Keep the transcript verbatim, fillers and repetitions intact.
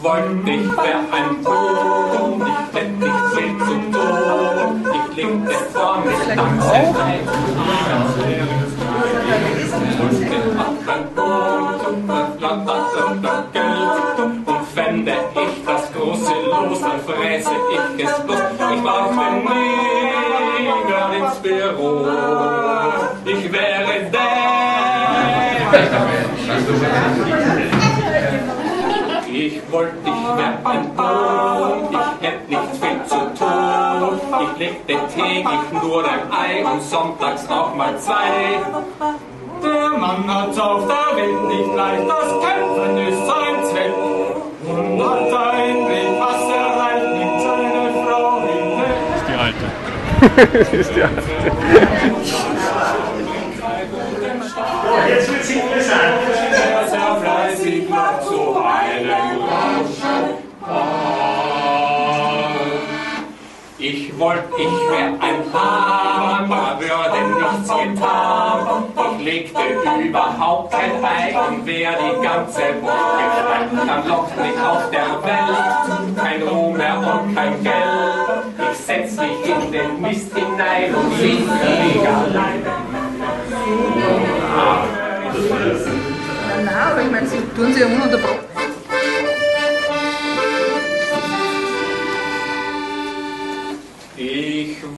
wollte, ich wär ein Boden, ich hätte nicht viel zu tun. Ich legte vor mir langsam ein. Und fände ich das große Los, dann fräse ich es bloß. Ich brauchte nie ins Büro. Ich wäre der. Ich wollte, ich wär ein Boden, ich hätte nicht viel zu tun. Ich legte täglich nur ein Ei und sonntags auch mal zwei. Der Mann hat's auf der Welt nicht leicht, das Kämpfen ist sein Zweck. Und hat ein Weg, was erreicht, nimmt seine Frau hinweg. Das ist die Alte. Das ist die Alte. Oh, jetzt wird's interessant. Sehr fleißig noch zu einem Rausch. Ich wollte, ich wär ein Hammer, würde nichts getan. Ich legte überhaupt kein Ei und wär die ganze Woche frei. Dann lockt mich auf der Welt kein Ruhm mehr und kein Geld. Ich setz mich in den Mist hinein und lieg allein. Nein, aber ich meine, sie tun sie ja ununterbrochen.